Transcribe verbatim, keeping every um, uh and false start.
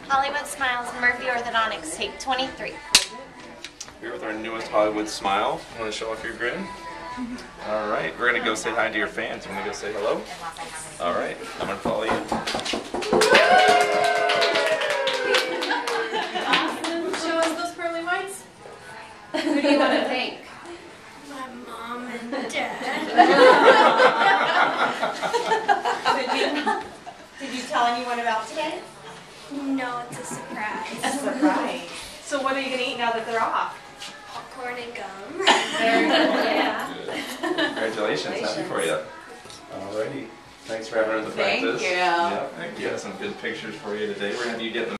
Hollywood Smiles, Murphy Orthodontics, take twenty-three. Here with our newest Hollywood Smile. Want to show off your grin? All right, we're gonna go say hi to your fans. You wanna go say hello? All right, I'm gonna follow you. Awesome. Show us those pearly whites. Who do you want to thank? My mom and dad. Did you, did you tell anyone about today? No, it's a surprise. A surprise. So what are you gonna eat now that they're off? Popcorn and gum. Very good. Yeah. Congratulations, happy for you. Alrighty, thanks for having us at Thank practice. you. Yeah, thank you. Some good pictures for you today. We're gonna have you get them.